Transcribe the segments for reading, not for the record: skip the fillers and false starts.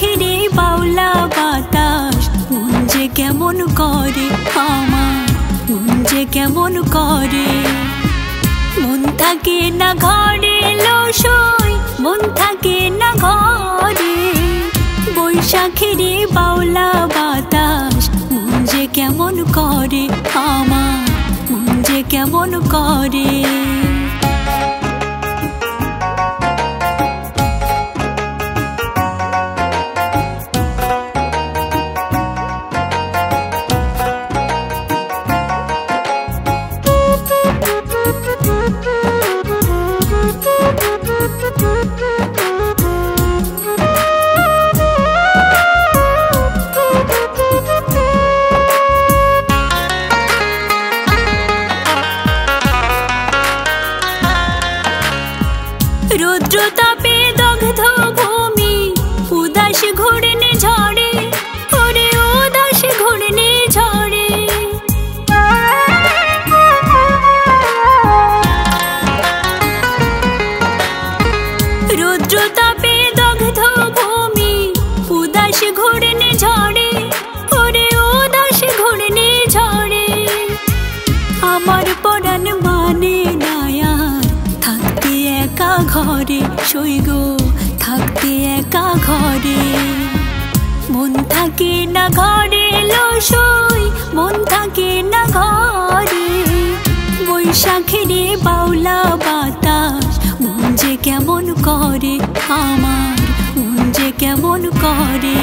বৈশাখেরে বাউলা বাতাস মন যে কেমন করে আমার, মন যে কেমন করে। মন থাকে না ঘরে লসই, মন থাকে না ঘরে। বৈশাখেরে বাউলা বাতাস মন যে কেমন করে আমার, মন যে কেমন করে। রৌদ্রতাপে দগ্ধ ভূমি, উদাস ঘূর্ণি ঝড়ে, ওরে উদাস ঘূর্ণি ঝড়ে। রৌদ্রতাপে দগ্ধ ভূমি, উদাস ঘূর্ণি ঝড়ে, ওরে উদাস ঘূর্ণি ঝড়ে। আমার পরাণ মানে না আর থাকতে একা ঘরে, সইগো থাকতে একা ঘরে। মন থাকে না ঘরে লসই, মন থাকে না ঘরে। বৈশাখেরে বাউলা বাতাস মন যে কেমন করে আমার, মন যে কেমন করে।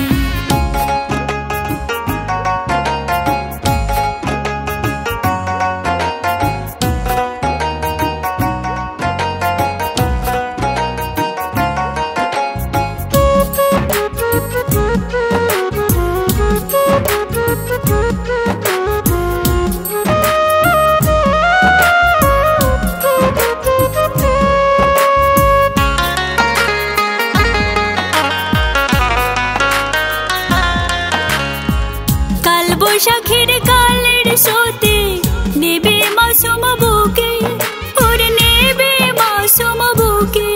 বৈশাখের কালের স্রোতে নেবে মাসুম বুকে, ওরে নেবে মাসুম বুকে।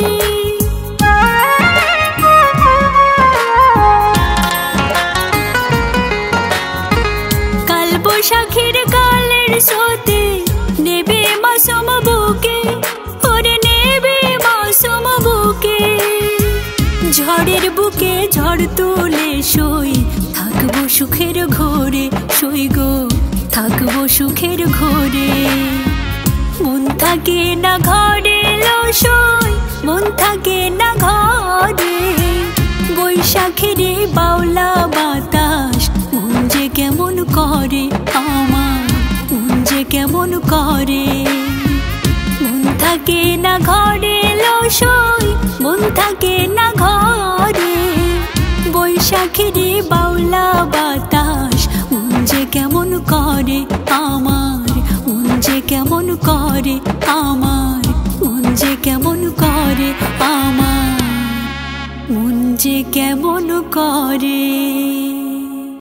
কাল বৈশাখের কালের স্রোতে নেবে মাসুম বুকে, ওরে নেবে মাসুম বুকে। ঝড়ের বুকে ঝড় তুলে সই, থাকবো সুখের ঘোরে, সইগো থাকবো সুখের ঘোরে। মন থাকে না ঘরে লসই, মন থাকে না ঘরে। বৈশাখেরে বাউলা বাতাস মন যে কেমন করে আমার, মন যে কেমন করে। মন থাকে না ঘরে লসই, মন থাকে না ঘরে। বৈশাখেরে বাউলা বাতাস মন যে কেমন করে আমার, মন যে কেমন করে আমার, মন যে কেমন করে আমার, মন যে কেমন করে।